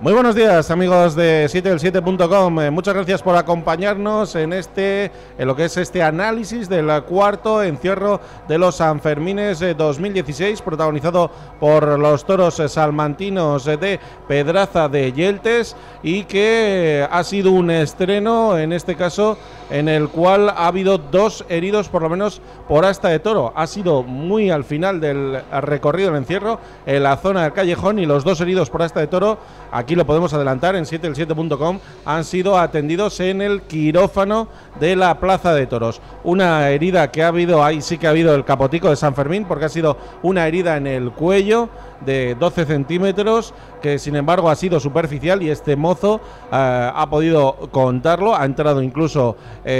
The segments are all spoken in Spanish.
Muy buenos días, amigos de 7del7.com. Muchas gracias por acompañarnos en lo que es este análisis del cuarto encierro de los Sanfermines 2016, protagonizado por los toros salmantinos de Pedraza de Yeltes, y que ha sido un estreno, en este caso, en el cual ha habido dos heridos, por lo menos, por asta de toro. Ha sido muy al final del recorrido del encierro, en la zona del callejón, y los dos heridos por asta de toro, aquí lo podemos adelantar en 7del7.com, han sido atendidos en el quirófano de la Plaza de Toros. Una herida que ha habido, ahí sí que ha habido el capotico de San Fermín, porque ha sido una herida en el cuello de 12 centímetros, que sin embargo ha sido superficial, y este mozo ha podido contarlo, ha entrado incluso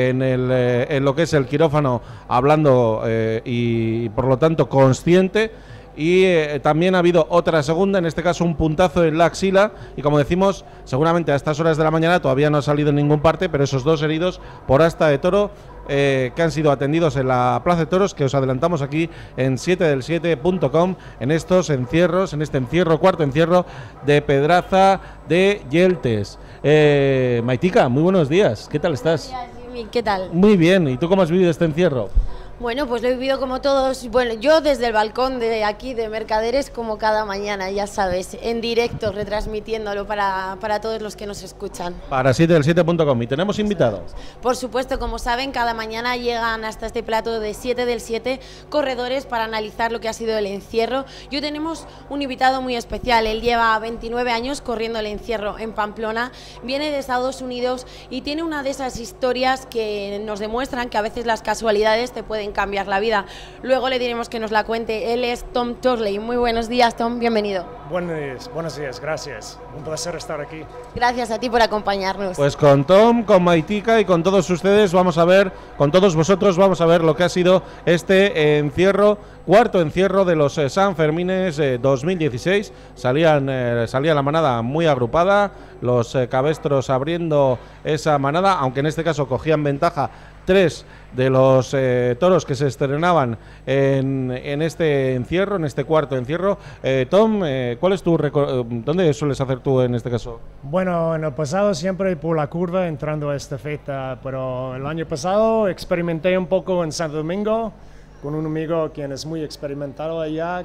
en lo que es el quirófano hablando y por lo tanto consciente. Y también ha habido otra segunda, en este caso un puntazo en la axila, y como decimos, seguramente a estas horas de la mañana todavía no ha salido en ningún parte, pero esos dos heridos por asta de toro que han sido atendidos en la Plaza de Toros, que os adelantamos aquí en 7del7.com, en estos encierros, en este encierro, cuarto encierro de Pedraza de Yeltes. Maitica, muy buenos días, ¿qué tal estás? Buenos días, Jimmy, ¿qué tal? Muy bien, ¿y tú cómo has vivido este encierro? Bueno, pues lo he vivido como todos, bueno, yo desde el balcón de aquí de Mercaderes, como cada mañana, ya sabes, en directo, retransmitiéndolo para todos los que nos escuchan. Para 7del7.com, y tenemos invitados. Por supuesto, como saben, cada mañana llegan hasta este plato de 7 del 7 corredores para analizar lo que ha sido el encierro. Y hoy tenemos un invitado muy especial, él lleva 29 años corriendo el encierro en Pamplona, viene de Estados Unidos y tiene una de esas historias que nos demuestran que a veces las casualidades te pueden cambiar la vida. Luego le diremos que nos la cuente. Él es Tom Torley. Muy buenos días, Tom, bienvenido. Buenos días, gracias. Un placer estar aquí. Gracias a ti por acompañarnos. Pues con Tom, con Maitica y con todos ustedes vamos a ver, con todos vosotros vamos a ver lo que ha sido este encierro, cuarto encierro de los Sanfermines 2016. Salía la manada muy agrupada, los cabestros abriendo esa manada, aunque en este caso cogían ventaja tres de los toros que se estrenaban en este encierro, en este cuarto encierro. Tom, ¿cuál es tu ¿dónde sueles hacer tú en este caso? Bueno, en el pasado siempre por la curva entrando a esta fecha, pero el año pasado experimenté un poco en Santo Domingo con un amigo quien es muy experimentado allá,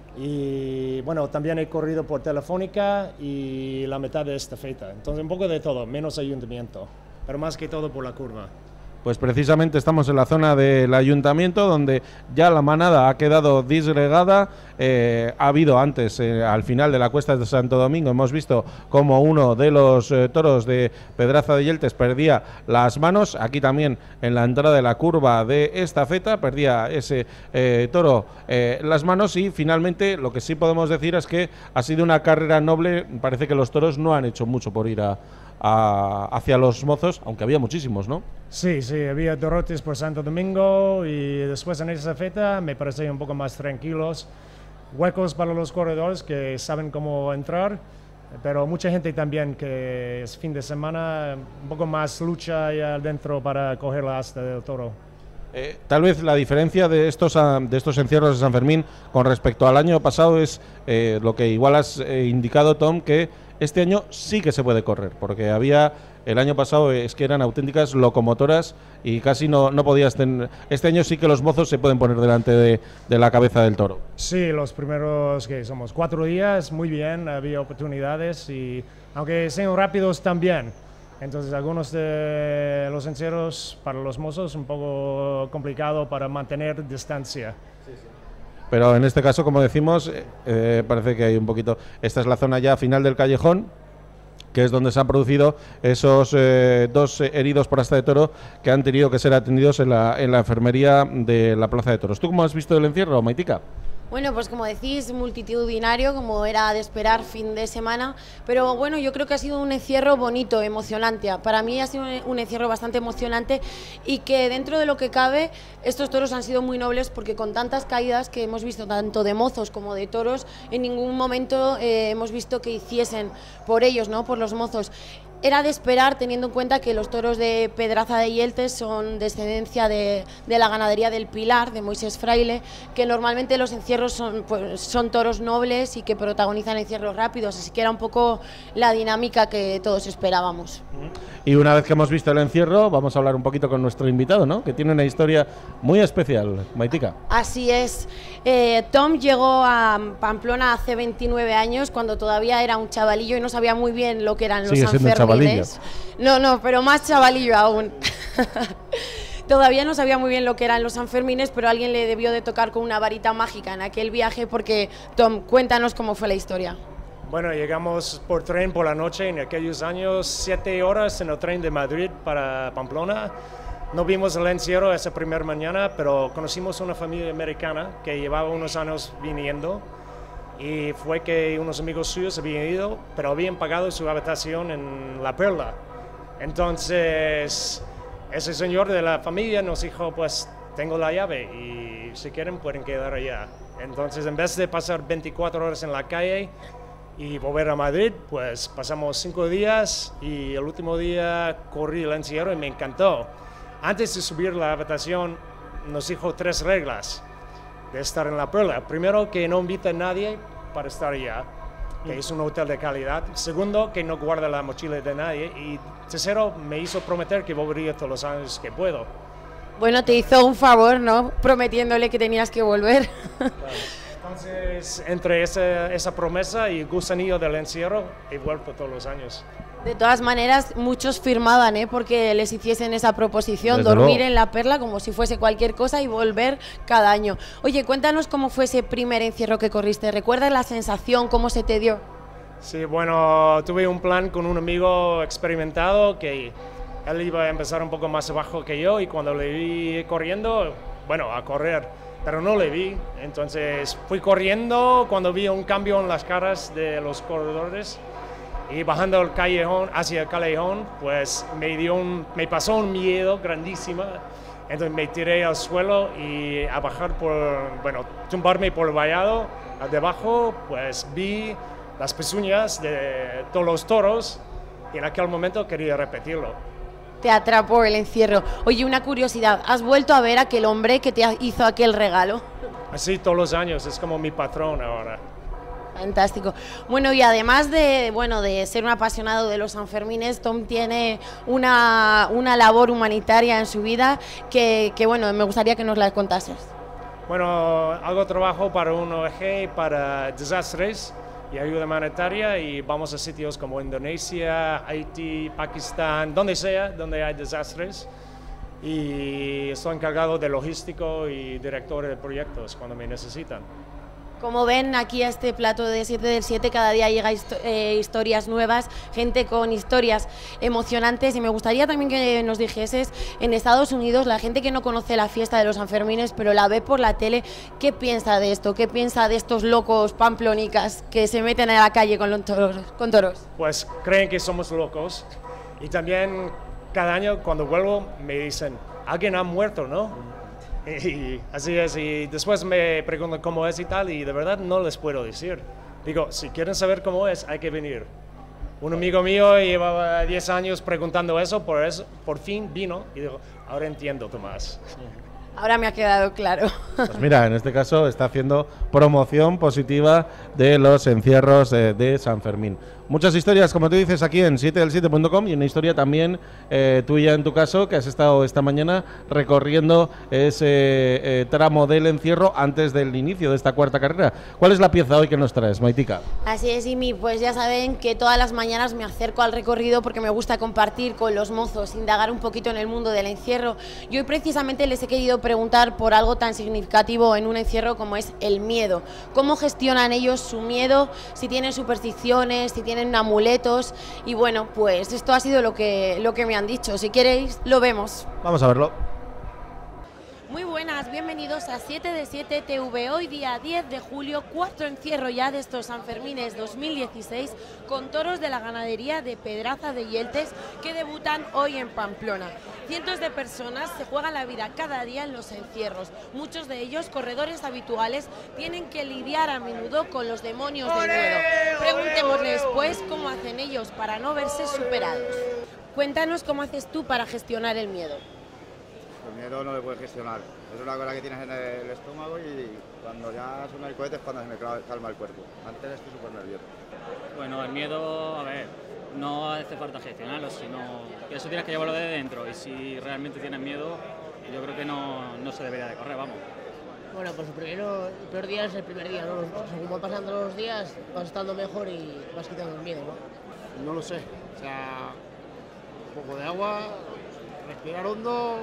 y bueno, también he corrido por Telefónica y la mitad de esta fecha, entonces un poco de todo, menos ayuntamiento, pero más que todo por la curva. Pues precisamente estamos en la zona del ayuntamiento, donde ya la manada ha quedado disgregada. Ha habido antes, al final de la cuesta de Santo Domingo, hemos visto como uno de los toros de Pedraza de Yeltes perdía las manos. Aquí también en la entrada de la curva de esta feta perdía ese toro las manos, y finalmente lo que sí podemos decir es que ha sido una carrera noble. Parece que los toros no han hecho mucho por ir hacia los mozos, aunque había muchísimos, ¿no? Sí, había derrotes por Santo Domingo, y después en esa fecha me parecía un poco más tranquilos, huecos para los corredores que saben cómo entrar, pero mucha gente también que es fin de semana, un poco más lucha ahí adentro para coger la asta del toro. Tal vez la diferencia de estos encierros de San Fermín con respecto al año pasado es lo que igual has indicado, Tom, que este año sí que se puede correr, porque el año pasado es que eran auténticas locomotoras y casi no podías tener. Este año sí que los mozos se pueden poner delante de la cabeza del toro. Sí, los primeros, que somos 4 días, muy bien, había oportunidades, y aunque sean rápidos también. Entonces algunos de los encierros para los mozos un poco complicado para mantener distancia. Sí. Pero en este caso, como decimos, parece que hay un poquito. Esta es la zona ya final del callejón, que es donde se han producido esos dos heridos por asta de toro que han tenido que ser atendidos en la enfermería de la Plaza de Toros. ¿Tú cómo has visto el encierro, Maitica? Bueno, pues como decís, multitudinario, como era de esperar, fin de semana, pero bueno, yo creo que ha sido un encierro bonito, emocionante. Para mí ha sido un encierro bastante emocionante, y que dentro de lo que cabe, estos toros han sido muy nobles, porque con tantas caídas que hemos visto, tanto de mozos como de toros, en ningún momento hemos visto que hiciesen por ellos, ¿no? Por los mozos. Era de esperar, teniendo en cuenta que los toros de Pedraza de Yeltes son descendencia de la ganadería del Pilar, de Moisés Fraile, que normalmente los encierros son toros nobles y que protagonizan encierros rápidos, así que era un poco la dinámica que todos esperábamos. Y una vez que hemos visto el encierro, vamos a hablar un poquito con nuestro invitado, ¿no? Que tiene una historia muy especial, Maitica. Así es. Tom llegó a Pamplona hace 29 años, cuando todavía era un chavalillo y no sabía muy bien lo que eran los Sanfermines. No, pero más chavalillo aún. Todavía no sabía muy bien lo que eran los Sanfermines, pero alguien le debió de tocar con una varita mágica en aquel viaje, porque, Tom, cuéntanos cómo fue la historia. Bueno, llegamos por tren por la noche en aquellos años, 7 horas en el tren de Madrid para Pamplona. No vimos el encierro esa primera mañana, pero conocimos una familia americana que llevaba unos años viniendo, y fue que unos amigos suyos habían ido, pero habían pagado su habitación en La Perla. Entonces, ese señor de la familia nos dijo, pues tengo la llave y si quieren pueden quedar allá. Entonces, en vez de pasar 24 horas en la calle y volver a Madrid, pues pasamos 5 días y el último día corrí el encierro y me encantó. Antes de subir la habitación nos dijo 3 reglas de estar en La Perla. Primero, que no invita a nadie para estar allá, que es un hotel de calidad. Segundo, que no guarda la mochila de nadie. Y tercero, me hizo prometer que volvería todos los años que puedo. Bueno, te hizo un favor, ¿no? Prometiéndole que tenías que volver. Claro. Entonces, entre esa promesa y el gusanillo del encierro, he vuelto todos los años. De todas maneras, muchos firmaban, porque les hiciesen esa proposición, Desde dormir luego en La Perla como si fuese cualquier cosa y volver cada año. Oye, cuéntanos cómo fue ese primer encierro que corriste. ¿Recuerdas la sensación? ¿Cómo se te dio? Sí, bueno, tuve un plan con un amigo experimentado que él iba a empezar un poco más abajo que yo, y cuando le vi corriendo, bueno, a correr, pero no le vi. Entonces fui corriendo cuando vi un cambio en las caras de los corredores. Y bajando el callejón, hacia el callejón, pues me pasó un miedo grandísimo. Entonces me tiré al suelo y a bajar tumbarme por el vallado. Debajo, pues vi las pezuñas de todos los toros y en aquel momento quería repetirlo. Te atrapó el encierro. Oye, una curiosidad, ¿has vuelto a ver a aquel hombre que te hizo aquel regalo? Así todos los años, es como mi patrón ahora. Fantástico. Bueno, y además de ser un apasionado de los Sanfermines, Tom tiene una labor humanitaria en su vida que me gustaría que nos la contases. Bueno, hago trabajo para una ONG para desastres y ayuda humanitaria, y vamos a sitios como Indonesia, Haití, Pakistán, donde sea, donde hay desastres. Y estoy encargado de logístico y director de proyectos cuando me necesitan. Como ven, aquí a este plato de 7 del 7 cada día llega historias nuevas, gente con historias emocionantes, y me gustaría también que nos dijeses, en Estados Unidos, la gente que no conoce la fiesta de los Sanfermines pero la ve por la tele, ¿qué piensa de esto? ¿Qué piensa de estos locos pamplonicas que se meten a la calle con toros? Pues creen que somos locos, y también cada año cuando vuelvo me dicen, alguien ha muerto, ¿no? Y así es, y después me preguntan cómo es y tal, y de verdad no les puedo decir. Digo, si quieren saber cómo es, hay que venir. Un amigo mío llevaba 10 años preguntando eso, por fin vino, y digo, ahora entiendo, Tomás. Ahora me ha quedado claro. Pues mira, en este caso está haciendo promoción positiva de los encierros de San Fermín. Muchas historias, como tú dices, aquí en 7del7.com, y una historia también tuya en tu caso, que has estado esta mañana recorriendo ese tramo del encierro antes del inicio de esta cuarta carrera. ¿Cuál es la pieza hoy que nos traes, Maitica? Así es, Imi, pues ya saben que todas las mañanas me acerco al recorrido porque me gusta compartir con los mozos, indagar un poquito en el mundo del encierro. Y hoy precisamente les he querido preguntar por algo tan significativo en un encierro como es el miedo. ¿Cómo gestionan ellos su miedo? Si tienen supersticiones, si tienen amuletos, y bueno, pues esto ha sido lo que me han dicho. Si queréis, lo vemos. Vamos a verlo. Muy bueno. buenas, bienvenidos a 7 de 7 TV. Hoy día 10 de julio, cuarto encierro ya de estos Sanfermines 2016 con toros de la ganadería de Pedraza de Yeltes que debutan hoy en Pamplona. Cientos de personas se juegan la vida cada día en los encierros. Muchos de ellos, corredores habituales, tienen que lidiar a menudo con los demonios del miedo. Preguntémosles pues cómo hacen ellos para no verse superados. Cuéntanos cómo haces tú para gestionar el miedo. El miedo no le puedes gestionar, es una cosa que tienes en el estómago y cuando ya suena el cohete es cuando se me calma el cuerpo. Antes estoy súper nervioso. Bueno, el miedo, a ver, no hace falta gestionarlo, sino que eso tienes que llevarlo de dentro y si realmente tienes miedo, yo creo que no se debería de correr, vamos. Bueno, pues el peor día es el primer día, ¿no? Según van pasando los días vas estando mejor y vas quitando el miedo, ¿no? No lo sé, o sea, un poco de agua, respirar hondo,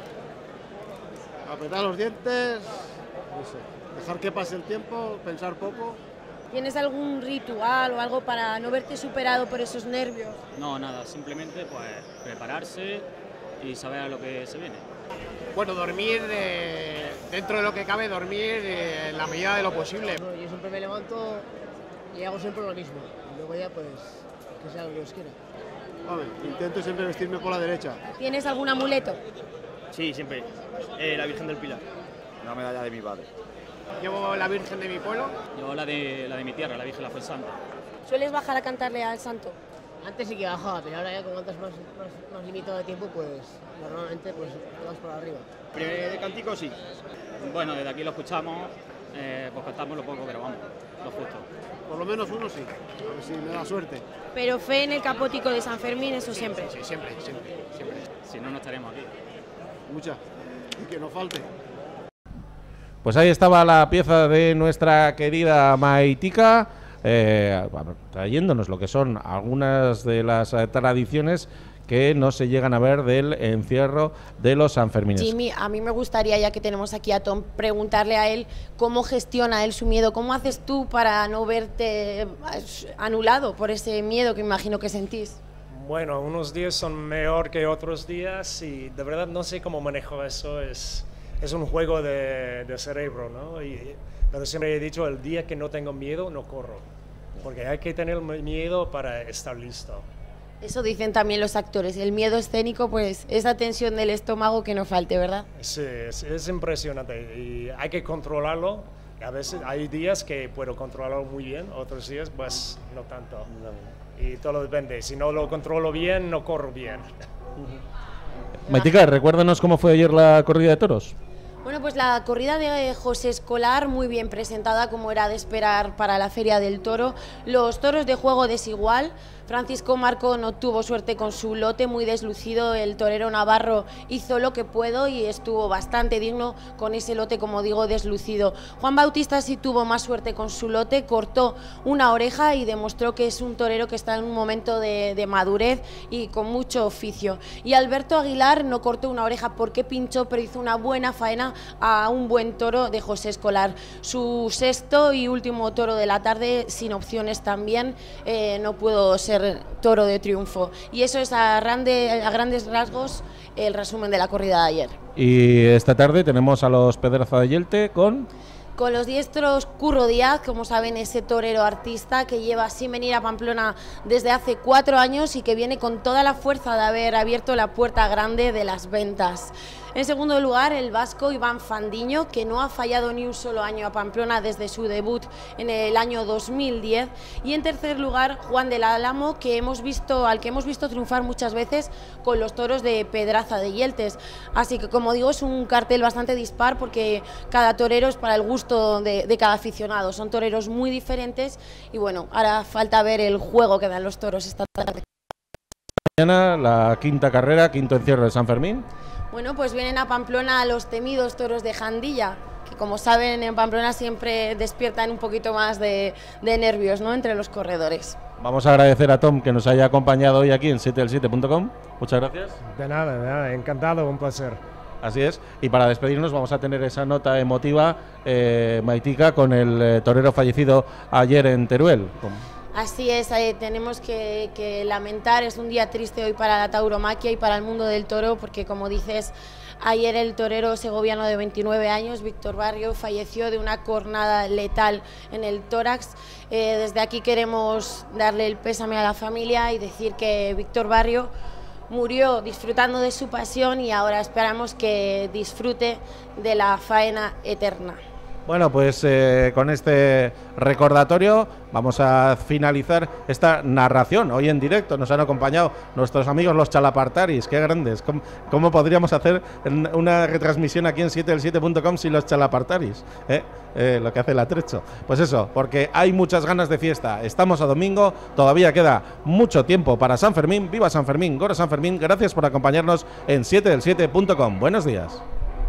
apretar los dientes, no sé, dejar que pase el tiempo, pensar poco. ¿Tienes algún ritual o algo para no verte superado por esos nervios? No, nada, simplemente pues prepararse y saber a lo que se viene. Bueno, dormir, dentro de lo que cabe, dormir en la medida de lo posible. Bueno, yo siempre me levanto y hago siempre lo mismo, y luego ya pues que sea lo que Dios quiera. Vale, intento siempre vestirme por la derecha. ¿Tienes algún amuleto? Sí, siempre. La Virgen del Pilar. Una medalla de mi padre. Llevo la Virgen de mi pueblo. Yo la de mi tierra, la Virgen la Fuensanta. ¿Sueles bajar a cantarle al santo? Antes sí que bajaba, pero ahora ya como andas más limitado de tiempo, pues normalmente pues te vas por arriba. Primer de cántico, sí. Bueno, desde aquí lo escuchamos, pues cantamos lo poco, pero vamos, lo justo. Por lo menos uno sí, a ver si me da suerte. Pero fe en el capótico de San Fermín, eso siempre. Sí, siempre. Si no, no estaremos aquí. Mucha. Y que no falte. Pues ahí estaba la pieza de nuestra querida Maitica, trayéndonos lo que son algunas de las tradiciones que no se llegan a ver del encierro de los Sanfermines. Jimmy, a mí me gustaría, ya que tenemos aquí a Tom, preguntarle a él cómo gestiona él su miedo. ¿Cómo haces tú para no verte anulado por ese miedo que imagino que sentís? Bueno, unos días son mejor que otros días y de verdad no sé cómo manejo eso. Es un juego de cerebro, ¿no? Pero siempre he dicho, el día que no tengo miedo, no corro. Porque hay que tener miedo para estar listo. Eso dicen también los actores, el miedo escénico, pues esa tensión del estómago que no falte, ¿verdad? Sí, es impresionante y hay que controlarlo. A veces hay días que puedo controlarlo muy bien, otros días pues no tanto. Y todo depende, si no lo controlo bien, no corro bien. Maitica, recuérdanos cómo fue ayer la corrida de toros. Bueno, pues la corrida de José Escolar, muy bien presentada, como era de esperar para la Feria del Toro. Los toros de juego desigual. Francisco Marco no tuvo suerte con su lote, muy deslucido. El torero navarro hizo lo que pudo y estuvo bastante digno con ese lote, como digo, deslucido. Juan Bautista sí tuvo más suerte con su lote, cortó una oreja y demostró que es un torero que está en un momento de madurez y con mucho oficio. Y Alberto Aguilar no cortó una oreja porque pinchó, pero hizo una buena faena a un buen toro de José Escolar. Su sexto y último toro de la tarde, sin opciones también, no pudo ser toro de triunfo. Y eso es a grandes rasgos el resumen de la corrida de ayer. Y esta tarde tenemos a los Pedraza de Yelte con los diestros Curro Díaz, como saben, ese torero artista que lleva sin venir a Pamplona desde hace 4 años y que viene con toda la fuerza de haber abierto la puerta grande de las ventas. En segundo lugar, el vasco Iván Fandiño, que no ha fallado ni un solo año a Pamplona desde su debut en el año 2010. Y en tercer lugar, Juan del Álamo, al que hemos visto triunfar muchas veces con los toros de Pedraza de Yeltes. Así que, como digo, es un cartel bastante dispar porque cada torero es para el gusto de cada aficionado. Son toreros muy diferentes y bueno, ahora falta ver el juego que dan los toros esta tarde. Mañana la quinta carrera, quinto encierro de San Fermín. Bueno, pues vienen a Pamplona los temidos toros de Jandilla, que como saben en Pamplona siempre despiertan un poquito más de nervios, ¿no?, entre los corredores. Vamos a agradecer a Tom que nos haya acompañado hoy aquí en 7del7.com. Muchas gracias. De nada, encantado, un placer. Así es, y para despedirnos vamos a tener esa nota emotiva, Maitica, con el torero fallecido ayer en Teruel. Así es, tenemos que lamentar, es un día triste hoy para la tauromaquia y para el mundo del toro, porque como dices, Ayer el torero segoviano de 29 años, Víctor Barrio, falleció de una cornada letal en el tórax. Desde aquí queremos darle el pésame a la familia y decir que Víctor Barrio murió disfrutando de su pasión y ahora esperamos que disfrute de la faena eterna. Bueno, pues con este recordatorio vamos a finalizar esta narración hoy en directo. Nos han acompañado nuestros amigos los Chalapartaris, qué grandes. ¿Cómo podríamos hacer una retransmisión aquí en 7del7.com sin los Chalapartaris? Lo que hace el Atrecho. Pues eso, porque hay muchas ganas de fiesta. Estamos a domingo, todavía queda mucho tiempo para San Fermín. ¡Viva San Fermín! ¡Gora San Fermín! Gracias por acompañarnos en 7del7.com. Buenos días.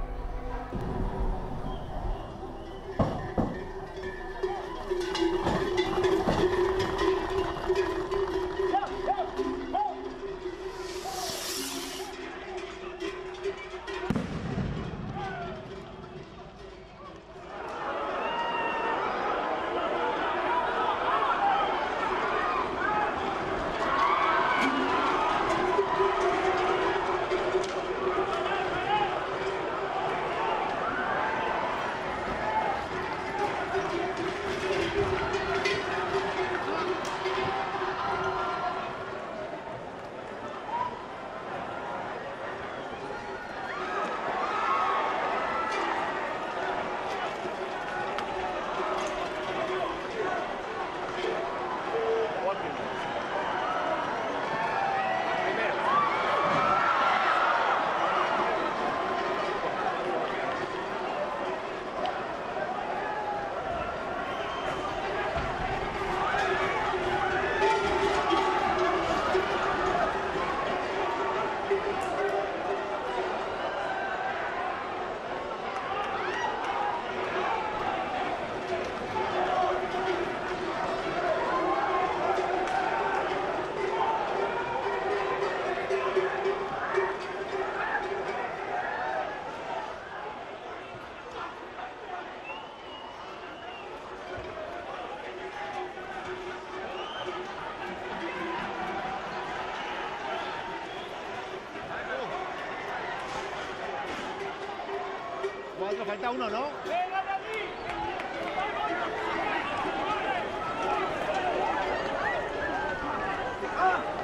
Falta uno, ¿no? ¡Ah!